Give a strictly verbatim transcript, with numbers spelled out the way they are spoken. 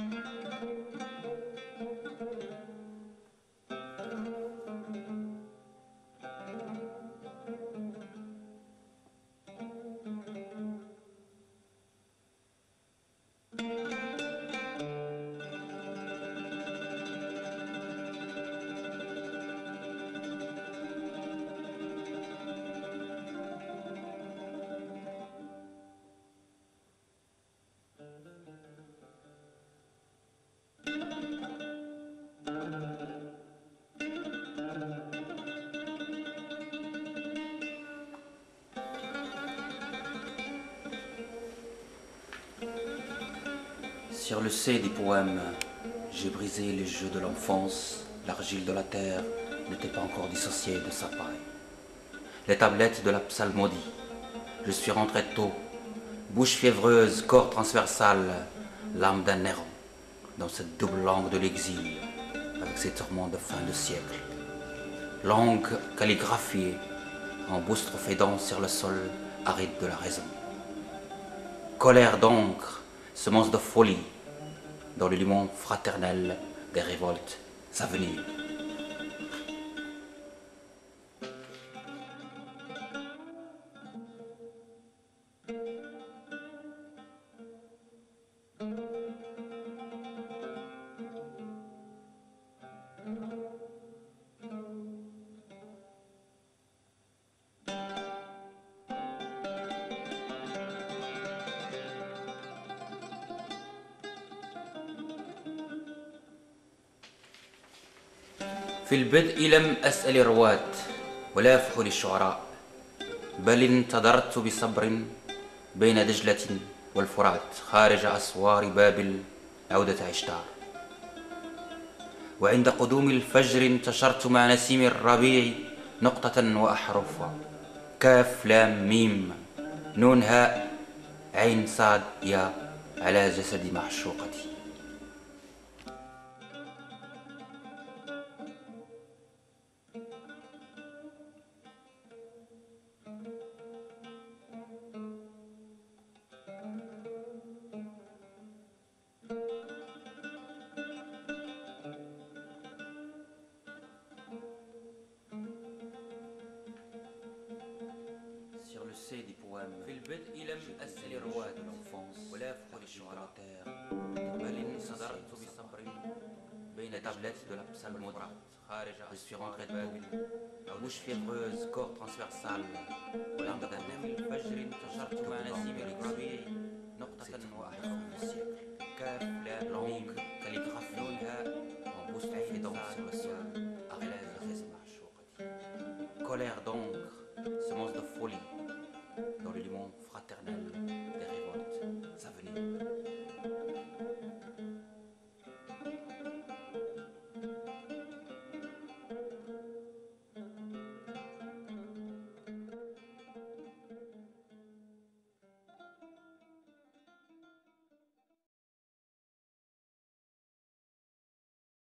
Sur le C des poèmes, j'ai brisé les jeux de l'enfance, l'argile de la terre n'était pas encore dissociée de sa paille. Les tablettes de la psalmodie, je suis rentré tôt, bouche fiévreuse, corps transversal, l'âme d'un errant, dans cette double langue de l'exil, avec ses tourments de fin de siècle. Langue calligraphiée, en boustrophédant sur le sol aride de la raison. Colère d'encre, semence de folie, dans le limon fraternel des révoltes à venir. في البدء لم أسأل الرواة ولا فحول الشعراء، بل انتظرت بصبر بين دجلة والفرات خارج أسوار بابل عودة عشتار. وعند قدوم الفجر انتشرت مع نسيم الربيع نقطة وأحرفها، كاف لام ميم نون هاء عين صاد يا على جسد معشوقتي. Sur le C des poèmes, في البدء لم أسأل الرواة de l'enfance ولا فحول الشعراء بل انتظرت بصبر بين tablettes de la psalmodie خارج je suis rentré de Babel bouche fiévreuse corps transversal ولم تكن الفجر انتشرت مع نسيم الربيع نقطة وأحرف السيكل كاف لام langue calligraphie نون هاء en boustrophédant sur le sol arrête de معشوقتي. Colère d'encre, semence de folie.